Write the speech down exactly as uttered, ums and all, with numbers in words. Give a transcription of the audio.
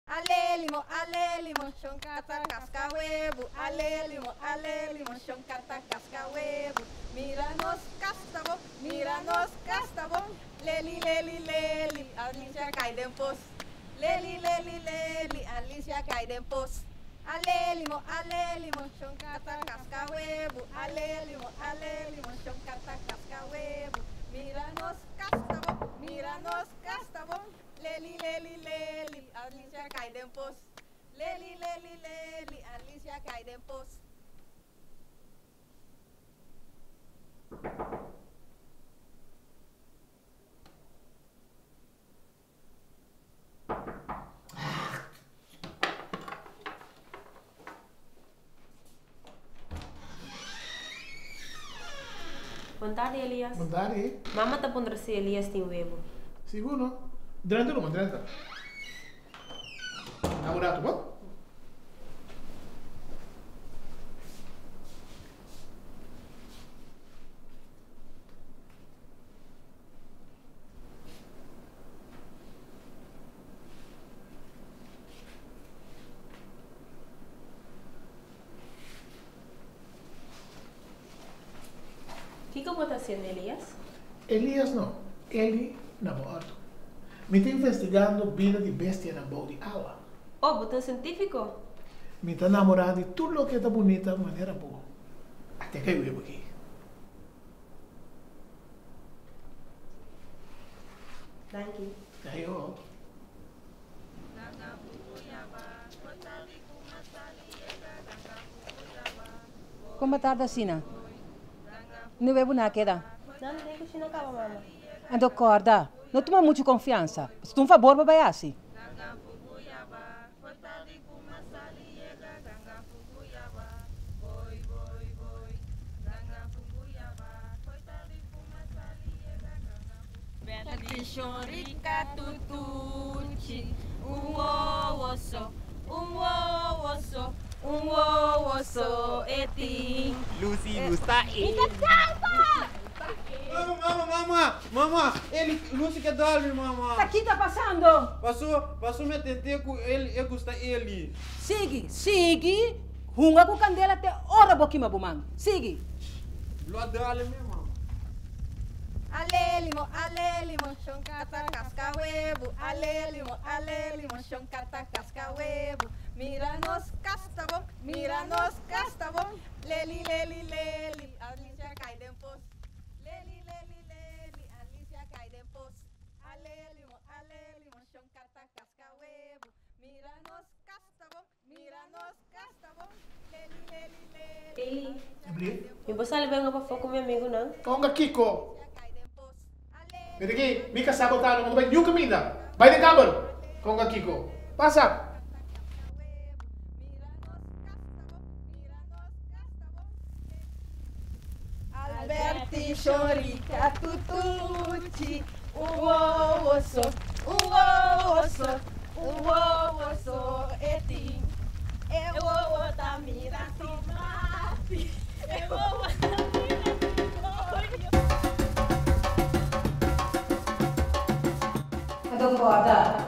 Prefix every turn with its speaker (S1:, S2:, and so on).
S1: Alelimo, alelimo, shonkata cascahuevo. Alelimo, alelimo, shonkata cascahuevo. Míranos, castabo, míranos, castabo. Leli, leli, leli, Alicia Caidempos. Leli, leli, leli, Alicia Caidempos. Alelimo, alelimo, shonkata cascahuevo. Alelimo, alelimo, shonkata cascahuevo. Míranos, castabo, míranos, castabo. Leli, leli, leli, Alicia Caidempos. Leli, leli, leli, Alicia Caidempos.
S2: Boa tarde, Elias.
S3: Boa tarde.
S2: Mamma tá pondo se Elias tem huevo.
S3: Seguro? Durante uma, durante. Namorado, bom?
S2: O que que eu vou estar sendo, Elias?
S3: Elias não. Ele namorado. Me está investigando a vida de bestia na boa de água.
S2: Oh, botão científico?
S3: Me está namorado de tudo o que está bonita de maneira boa. Até que eu vivo aqui.
S2: Thank you.
S3: Aí eu.
S4: Como tarde, Sina? Não bebo nada, queda.
S2: Não, não tem que acaba, mamma.
S4: Ando corda. Não toma muito confiança. Se tu um favor, vai assim.
S1: Chorica tutuchi, um osso, um osso, um osso, etim.
S5: Lucy, está aí.
S6: Mama, mama, mama, mama, ele, Lucy que dorme, mama.
S4: O que está passando?
S6: Passou, passou me tentei com ele, eu gosto ele.
S4: Sigue, sigue. Runga com candela até hora boquima bumang. Sigue.
S6: Lo adora mesmo, mama.
S1: Alelimo, alelimo, shonkata cascahuevo. Alelimo, alelimo, shonkata cascahuevo. Míranos, castabo, míranos, castabo. Leli, leli, leli, Alicia Caidempos. Leli, leli, leli, Alicia Caidempos. Alelimo, alelimo, shonkata cascahuevo. Míranos, castabo, míranos, castabo. Leli, leli, leli.
S2: Eli,
S3: Abrir?
S2: e você leva uma fofoca com meu amigo, não?
S3: Conga Kiko. Vem aqui. Mica sabotado. Não vai nenhum caminho. Vai de câmara. Conga Kiko. Passa.
S1: Alberti, chorica, tututi, um osso, um osso, um osso, etim. Eu vou dar mira, tomate, eu vou dar mira,
S4: Ando corda.